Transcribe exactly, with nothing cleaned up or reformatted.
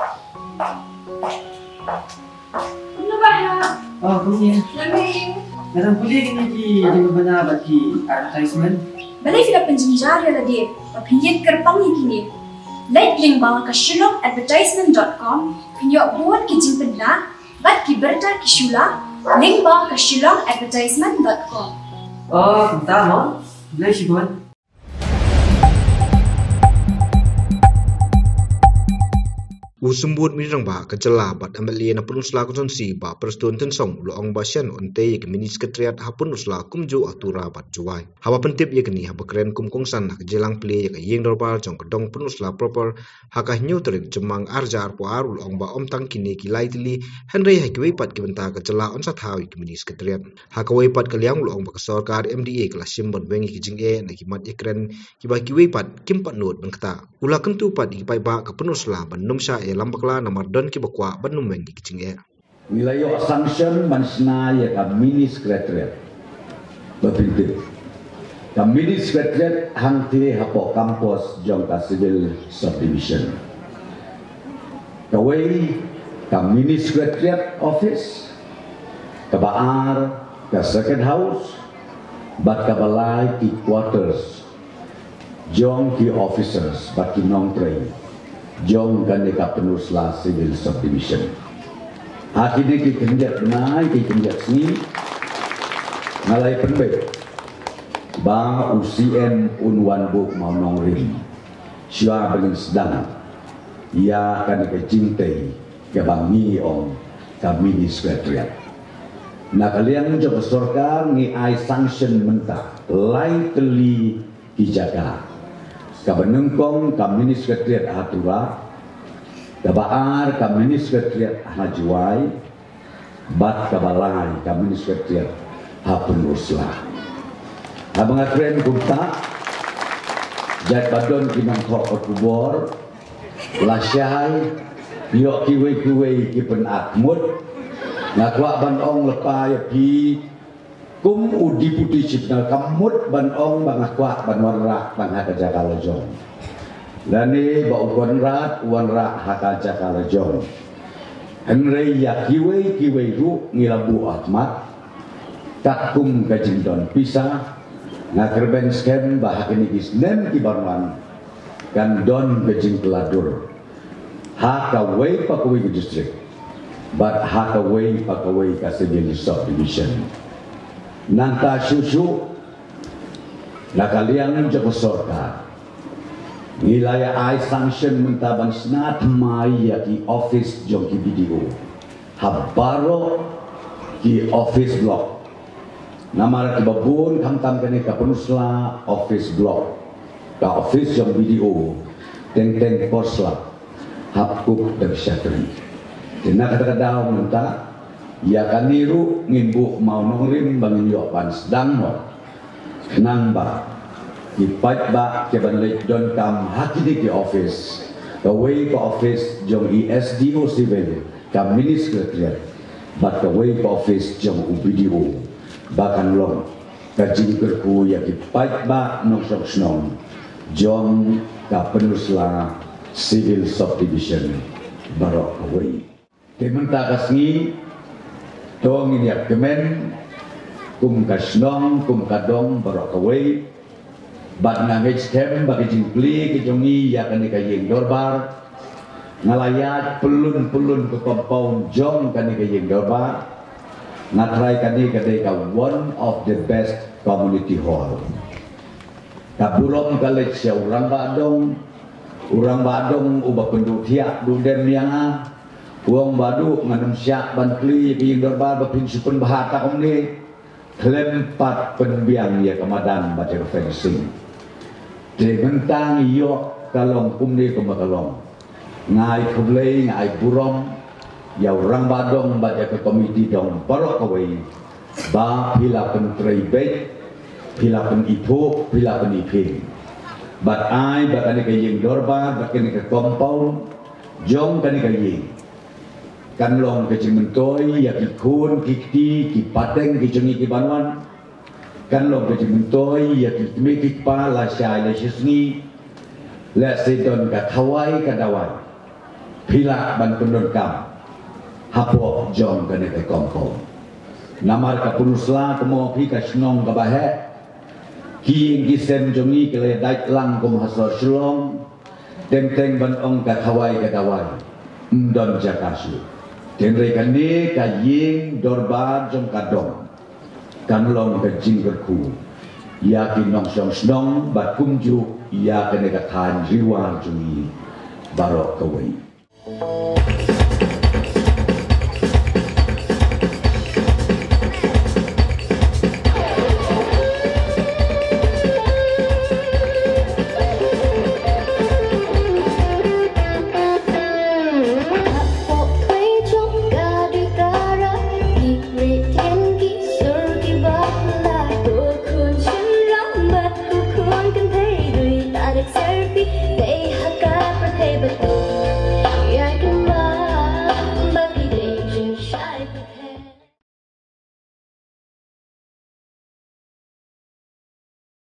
Ano ba ha? Oh, kunya. Lamig. Narang puli kini ki di beberapa ki advertisement. Balay sila penjenjari ala di. Papinjit kerpang ni kini. Like link bawah ke shillong advertisement dot com. Pinjok buat ki jimpen na. Bat ki berta ki shula. Link bawah ke shillong advertisement dot com. Oh, bentar mo. Boleh sih buat. Usembut mirang ba kecela bat ambelie na penusla konsensi ba persetujuan tensong lo ong basian onte ye kemini sekretariat hapun usla kumju atura bat juai haba pentip ye kini haba keren kum kongsan nak jelang pli ye ka yeng dorpal jong kedong penusla proper haka nyu terik jemang arja arpo arul ong ba om tang kini kilai tili henry hakwe pat ki benta kecela on sat hawi kemini sekretariat haka we pat kaliang lo ong ba kesorkar M D A kelas simbon wengi kijing e na kimat ye keren kiba kiwe pat kimpat not bengkata ula kentu pat ipai ba ke penusla banum sya lambakla nomor don ki bakwa banum wengi kicing e wilayah sanction mansna ya ka mini sekretariat bapinte ka mini sekretariat hangti hapo kampus jong ka civil subdivision ka way ka mini sekretariat office ka baar ka second house bat ka balai ki quarters jong ki officers bat ki non train jong kaneka penusla civil subdivision. Akhirnya kita kenjat benai, kita kenjat sini, ngalai penbek. Ba U C M unwan buk mau nongrim, siapa yang sedang, ia kaneka cintai kebangi om kami di sekretariat. Nak kalian mencoba sorkar ni ai sanction mentah, lain teli dijaga. Kabenengkong kami sekretariat atura, kabaar kami sekretariat hajuai, bat kabalai kami sekretariat hapun usla. Abang akren kumta, jat badon kinang kok kubor, lasyai, yuk kiwe kiwe kipen akmud, ngakwa bandong lepai pi. Kum udi putih cipta kamut ban ong bang akwa ban warrak bang haka jakala jong. Lani ba ukon rat wan rak haka jakala jong. Henry ya kiwe kiwe ru ngilabu ahmad. Takum kajindon pisah. Ngakerben skem bah kini kisnem kibarman. Kan don kajing peladur. Haka way pakaway ke district. But haka way pakaway ka civil subdivision. Nanta susu na kalian joko sorka nilaya ai sanction mentaban snat mai ki office jong ki video habaro ki office block namara ki babun kam tam kene ka penusla office block ka office jong video teng teng posla hapuk dan syatri dina kata daw menta ya kan niru ngimbu mau nongrim bangin yopan sedang mo namba ipat ba ke banlek don kam hakidi ki office the way ke office jong E S D O civil kam mini sekretariat but the way ke office jong U B D O bahkan long kajing kerku ya ipat ba nong sok snong jong ka penusla civil subdivision barok away kementa kasngi Tong ini kemen kum kasnong kum kadong barok away bat ngangej kem bagi jingpli kejongi ya kan kayeng dorbar ngalayat pelun-pelun ke compound jong kan kayeng dorbar ngatrai kan kadai ka one of the best community hall kaburom college ya urang badong urang badong ubah penduduk tiak duden yang uang badu nganum syak bantli di dorbar bapin supun bahata omni kelempat penbiang ya kemadan baca fencing de mentang iyo kalong kumni kemakalong ngai kublei ngai burom ya orang badong baca ke komiti dong barok kawai ba pila pentrei bet pila penipu pila penipin bat ai bakani ke yeng dorbar bakani ke compound jong kani ke yeng kan long ke cimentoy ya ki kun kikti ki pateng ki jengi ki banwan kan long ke cimentoy ya ki tmi ki pa la shay la shisni la sedon ka thawai ka dawai Pila ban pendon kam hapo jong kene ke kompong namar ka punusla temo pi ka snong ka bahe ki gisen jongi kele dait lang kum hasor shlong teng teng ban ong ka thawai ka dawai ndon jakasu den re kan ni ka ying dorbar jong ka dong kan long ka jingkerku ya ki nong song snong bat kumju ya kene ka than riwa jongi barok kawai